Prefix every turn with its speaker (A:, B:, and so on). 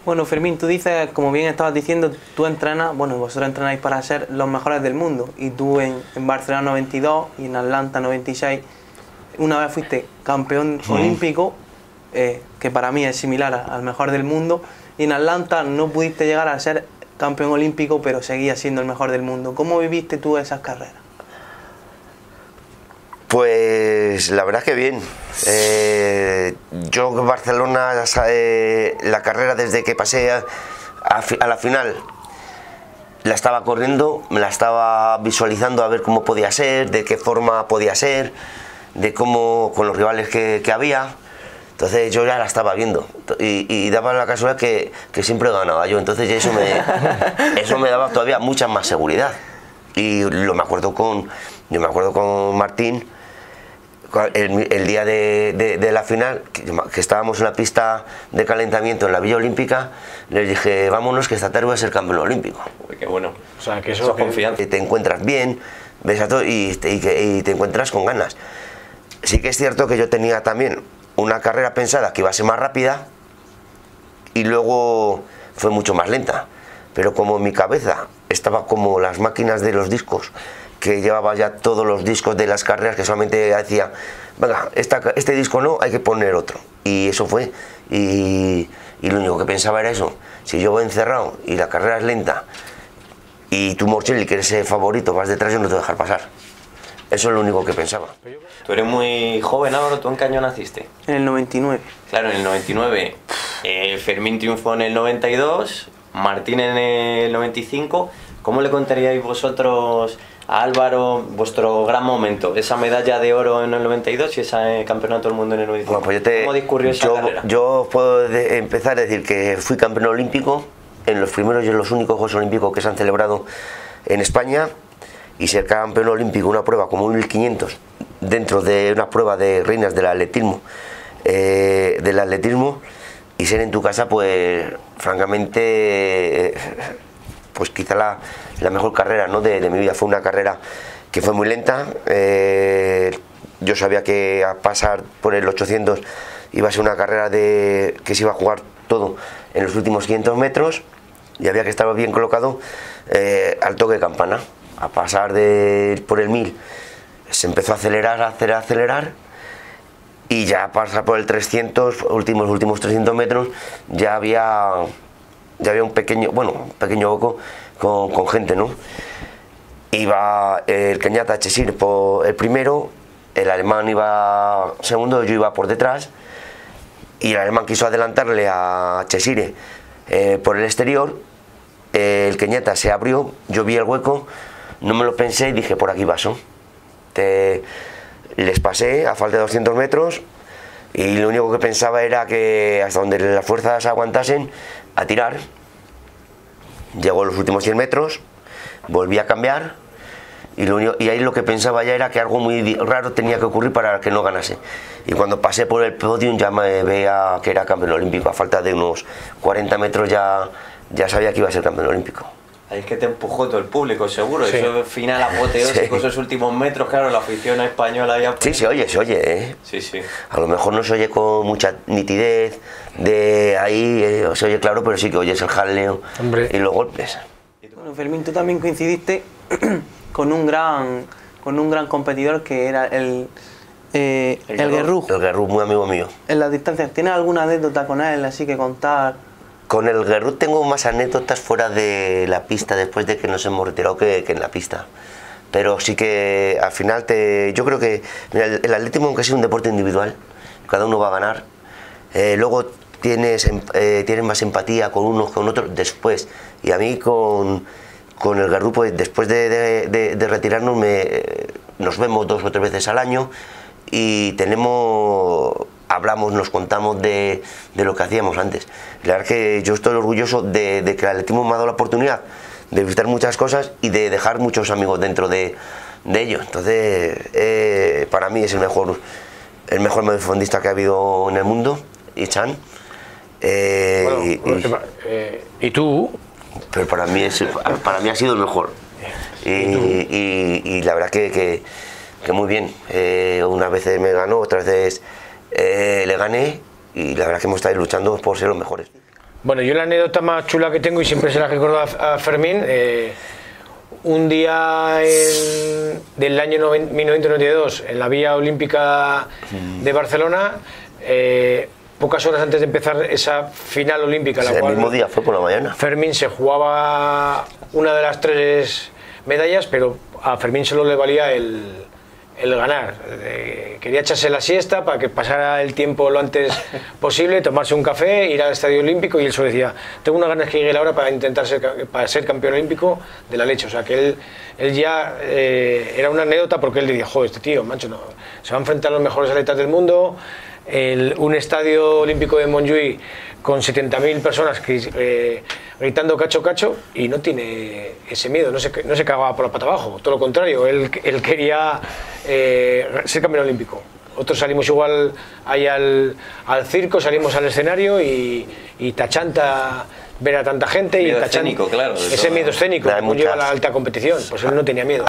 A: Bueno, Fermín, tú dices, como bien estabas diciendo, tú entrenas, bueno, vosotros entrenáis para ser los mejores del mundo. Y tú en Barcelona 92 y en Atlanta 96, una vez fuiste campeón olímpico, que para mí es similar al mejor del mundo. Y en Atlanta no pudiste llegar a ser campeón olímpico, pero seguías siendo el mejor del mundo. ¿Cómo viviste tú esas carreras?
B: Pues la verdad que bien. Yo en Barcelona, la carrera desde que pasé a la final, la estaba corriendo, me la estaba visualizando a ver cómo podía ser, de qué forma podía ser, de cómo con los rivales que había. Entonces yo ya la estaba viendo y daba la casualidad que siempre ganaba yo. Entonces eso me daba todavía mucha más seguridad. Y yo me acuerdo con Martín. El día de la final, que estábamos en la pista de calentamiento en la Villa Olímpica, les dije, vámonos que esta tarde voy a ser campeón olímpico.
C: Uy, qué bueno.
D: O sea, que eso es
C: confianza.
B: Te encuentras bien, ves a todo y te encuentras con ganas. Sí que es cierto que yo tenía también una carrera pensada que iba a ser más rápida y luego fue mucho más lenta. Pero como en mi cabeza estaba como las máquinas de los discos, que llevaba ya todos los discos de las carreras, que solamente decía, venga, este disco no, hay que poner otro. Y eso fue. Y lo único que pensaba era eso. Si yo voy encerrado y la carrera es lenta y tú, Morchelli, que eres el favorito, vas detrás, yo no te voy a dejar pasar. Eso es lo único que pensaba.
C: Tú eres muy joven, Álvaro. ¿Tú en qué año naciste?
A: En el 99.
C: Claro, en el 99. Fermín triunfó en el 92, Martín en el 95. ¿Cómo le contaríais vosotros a Álvaro vuestro gran momento? Esa medalla de oro en el 92 y ese campeonato del mundo en el 95.
B: Bueno, pues
C: ¿Cómo discurrió esa carrera?
B: Yo puedo empezar a decir que fui campeón olímpico en los primeros y en los únicos Juegos Olímpicos que se han celebrado en España, y ser campeón olímpico, una prueba como un 1500, dentro de una prueba de reinas del atletismo, y ser en tu casa, pues francamente, pues quizá la mejor carrera, ¿no?, de mi vida. Fue una carrera que fue muy lenta. Yo sabía que a pasar por el 800 iba a ser una carrera que se iba a jugar todo en los últimos 500 metros y había que estar bien colocado al toque de campana. A pasar por el 1000 se empezó a acelerar, y ya a pasar por el 300, últimos 300 metros, ya había un pequeño hueco con gente, ¿no? Iba el Kenyatta Cheshire por el primero, el alemán iba segundo, yo iba por detrás, y el alemán quiso adelantarle a Cheshire por el exterior. El Kenyatta se abrió, yo vi el hueco, no me lo pensé y dije, por aquí paso. Les pasé a falta de 200 metros y lo único que pensaba era que hasta donde las fuerzas aguantasen, a tirar. Llegó los últimos 100 metros, volví a cambiar y ahí lo que pensaba ya era que algo muy raro tenía que ocurrir para que no ganase. Y cuando pasé por el podium ya me veía que era campeón olímpico. A falta de unos 40 metros ya sabía que iba a ser campeón olímpico.
C: Ahí es que te empujó todo el público, seguro.
D: Sí.
C: Eso final apoteósico,
B: Sí.
C: Esos últimos metros, claro, la afición española ya...
B: Sí, se oye, ¿eh?
C: Sí, sí.
B: A lo mejor no se oye con mucha nitidez, de ahí se oye claro, pero sí que oyes el jaleo.
D: Hombre.
B: Y los golpes.
A: Bueno, Fermín, tú también coincidiste con un gran competidor que era el Guerrú.
B: El Guerrú, muy amigo mío.
A: En las distancias, ¿tienes alguna anécdota con él así que contar?
B: Con el Guerrú tengo más anécdotas fuera de la pista, después de que nos hemos retirado, que en la pista. Pero sí que al final yo creo que mira, el atletismo, aunque sea un deporte individual, cada uno va a ganar. Luego tienes más empatía con unos que con otros después. Y a mí con el Guerrú, pues, después de retirarnos, nos vemos 2 o 3 veces al año y hablamos, nos contamos de lo que hacíamos antes. La verdad es que yo estoy orgulloso de que el atletismo me ha dado la oportunidad de visitar muchas cosas y de dejar muchos amigos dentro de ello. Entonces, para mí es el mejor medifondista que ha habido en el mundo, Ichan.
D: ¿Y tú?
B: Pero para mí ha sido el mejor. Y la verdad que muy bien. Unas veces me ganó, otras veces le gané, y la verdad que hemos estado luchando por ser los mejores.
D: Bueno, yo la anécdota más chula que tengo, y siempre se la recuerdo a Fermín, un día del año 1992, en la Vía Olímpica de Barcelona, pocas horas antes de empezar esa final olímpica,
B: el mismo día fue por la mañana.
D: Fermín se jugaba una de las 3 medallas, pero a Fermín solo le valía el ganar. Quería echarse la siesta para que pasara el tiempo lo antes posible, tomarse un café, ir al Estadio Olímpico, y él solo decía, tengo unas ganas que llegue la hora para intentar ser campeón olímpico de la leche. O sea que él ya era una anécdota, porque él decía, joder, este tío, macho, no, se va a enfrentar a los mejores atletas del mundo, un estadio olímpico de Montjuïc con 70.000 personas gritando cacho cacho, y no tiene ese miedo, no se cagaba por la pata abajo, todo lo contrario, él quería ser campeón olímpico. Otros salimos igual ahí al circo, salimos al escenario y tachanta ver a tanta gente,
C: miedo
D: y tachanta,
C: escénico, claro,
D: ese miedo escénico que lleva a la alta competición, pues él no tenía miedo.